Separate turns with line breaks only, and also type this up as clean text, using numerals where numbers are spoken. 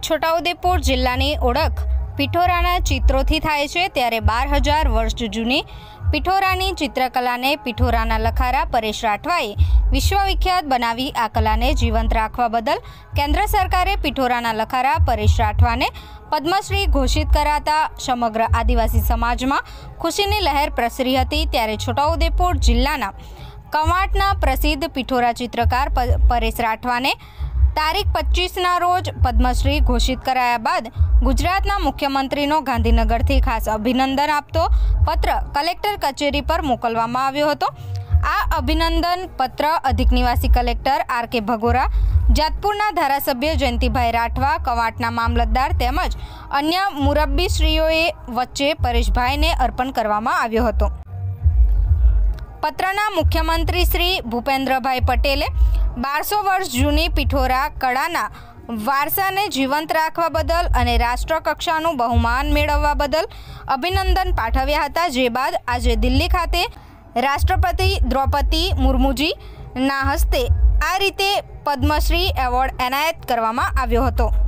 છોટાઉદેપુર જિલ્લાની ઓળખ પિઠોરાના ચિત્રોથી થાય છે, ત્યારે 12,000 વર્ષ જૂની પિઠોરાની ચિત્રકલાને પિઠોરાના લખારા પરેશ રાઠવાએ વિશ્વવિખ્યાત બનાવી આ કલાને જીવંત રાખવા બદલ કેન્દ્ર સરકારે પિઠોરાના લખારા પરેશ રાઠવાને પદ્મશ્રી ઘોષિત કરાતા સમગ્ર આદિવાસી સમાજમાં ખુશીની લહેર પ્રસરી હતી। ત્યારે છોટાઉદેપુર જિલ્લાના કવાંટના પ્રસિદ્ધ પિઠોરા ચિત્રકાર પરેશ રાઠવાને તારીખ 25ના રોજ પદ્મશ્રી ઘોષિત કરાયા બાદ ગુજરાતના મુખ્યમંત્રીનો ગાંધીનગરથી ખાસ અભિનંદન આપતો પત્ર કલેક્ટર કચેરી પર મોકલવામાં આવ્યો હતો। આ અભિનંદન પત્ર અધિક નિવાસી કલેક્ટર આર.કે. ભગોરા, જેતપુરના ધારાસભ્ય જયંતિભાઈ રાઠવા, કવાંટના મામલતદાર તેમજ અન્ય મુરબ્બીશ્રીઓએ વચ્ચે પરેશભાઈને અર્પણ કરવામાં આવ્યો હતો। પત્રના મુખ્યમંત્રી શ્રી ભૂપેન્દ્રભાઈ પટેલે 1200 વર્ષ જૂની પિઠોરા કળાના વારસાને જીવંત રાખવા બદલ અને રાષ્ટ્રકક્ષાનું બહુમાન મેળવવા બદલ અભિનંદન પાઠવ્યા હતા। જે બાદ આજે દિલ્હી ખાતે રાષ્ટ્રપતિ દ્રૌપદી મુર્મુજીના હસ્તે આ રીતે પદ્મશ્રી એવોર્ડ એનાયત કરવામાં આવ્યો હતો।